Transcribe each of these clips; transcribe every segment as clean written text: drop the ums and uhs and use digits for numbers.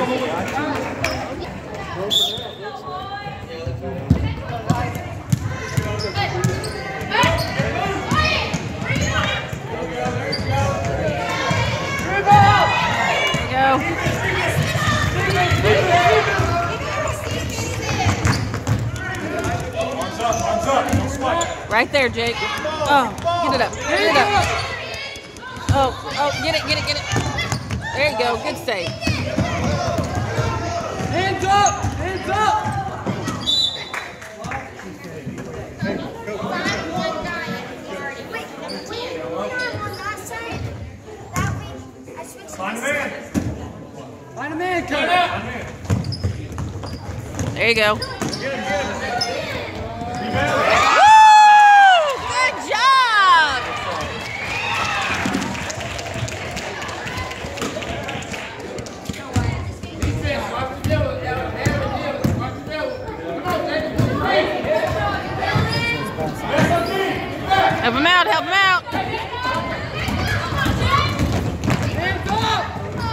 Right there, Jake. Oh, get it up. Get it up. Oh, get it. There you go. Good save. Hands up! Find a man, Kevin. There you go. Help him out, help him out. Hands up!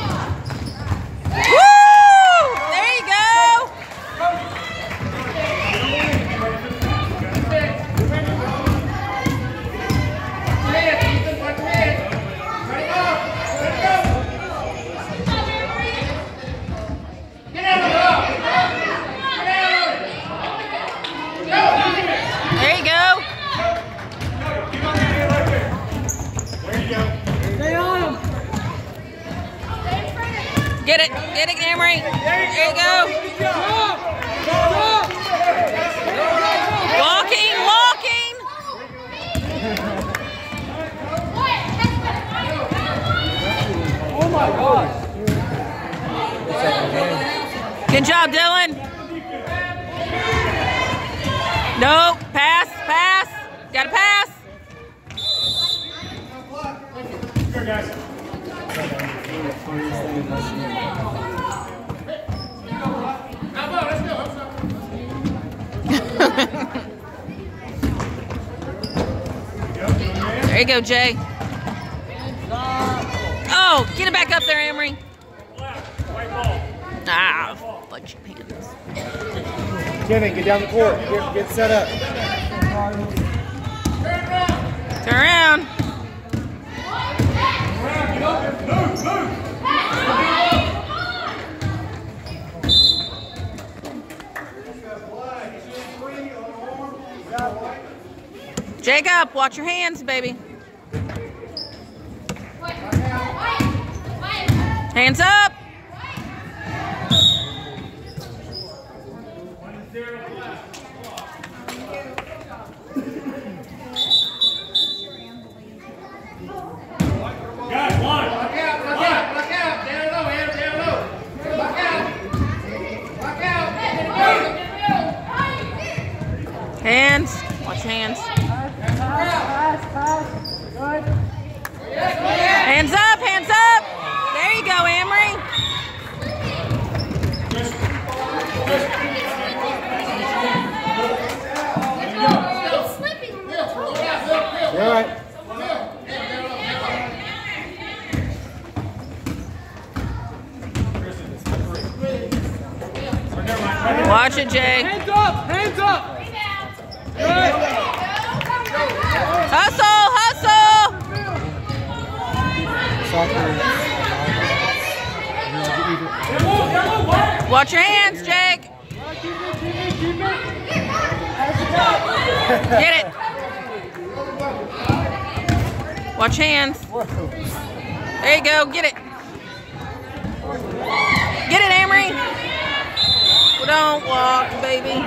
Woo! There you go. There you go. Get it, Emery. There you go. Walking. Oh my gosh. Good job, Dylan. No, pass. Gotta pass. Here, guys. There you go, Jay. Oh, get it back up there, Emery. Ah, fudge your pants. Kevin, get down the court. Get set up. Turn around. Jacob, watch your hands, baby. Hands up. Hands. Watch your hands. Hands up, hands up. There you go, Emery. You're all right. Watch it, Jay. Hands up! Hands up! Good. Hustle, hustle. Watch your hands, Jake. Get it. Watch hands. There you go. Get it. Get it, Amory. Don't walk, baby.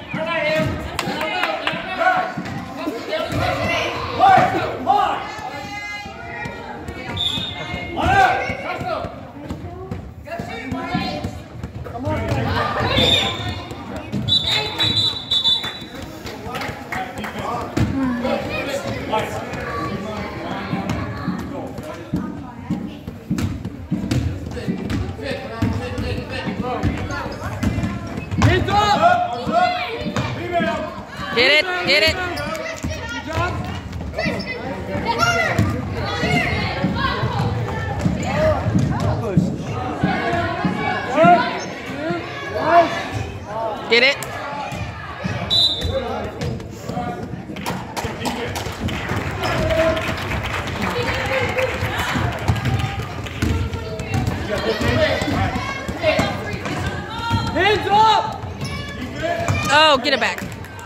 Get it, get it. Good job. Get it? Hands up! Oh, get it back.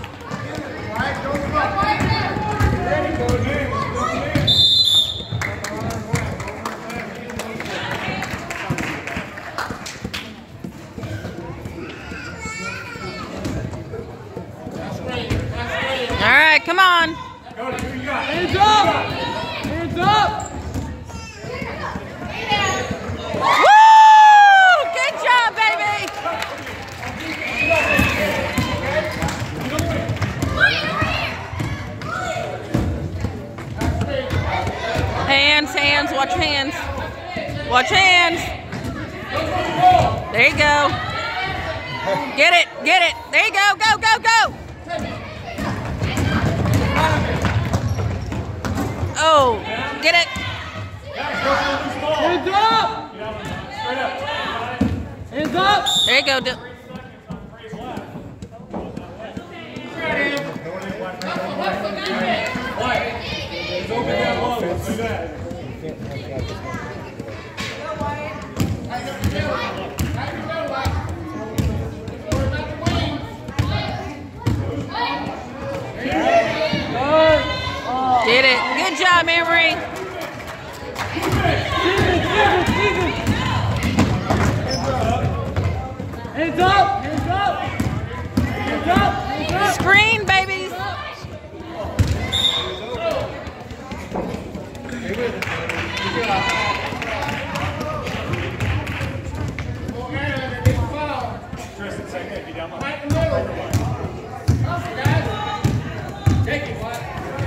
All right, come on. Hands up! Hands up! Woo! Good job, baby. Hands, watch hands. Watch hands. There you go. Get it. There you go, go. Oh, get it. Hands up! Hands up! There you go. Get it. Good job, Emery. Hands up! Hands up! Hands up! Hands up! Screen, babies. Tristan, say that. Get down low. Take it, what?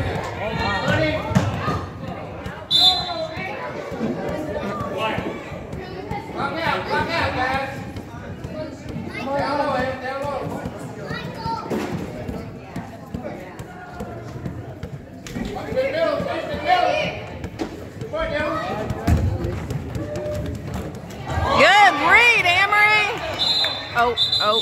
Rock out, guys. Down low, Ed, down low. Watch the middle, watch the middle. Come on, Dylan. Good read, Emery. Oh.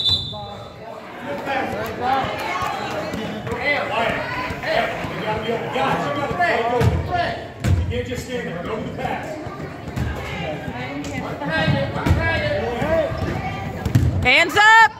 You can't just stand there. Go to the pass. Hands up.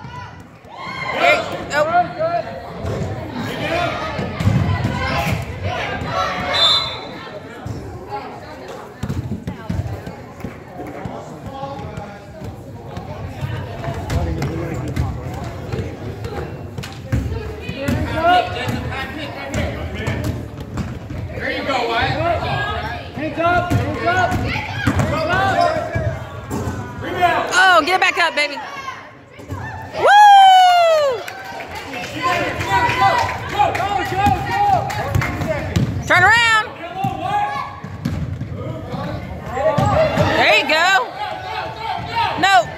There you go, Wyatt. Hands up! Hands up! Rebound. Oh, get it back up, baby. Woo! Turn around. There you go. No.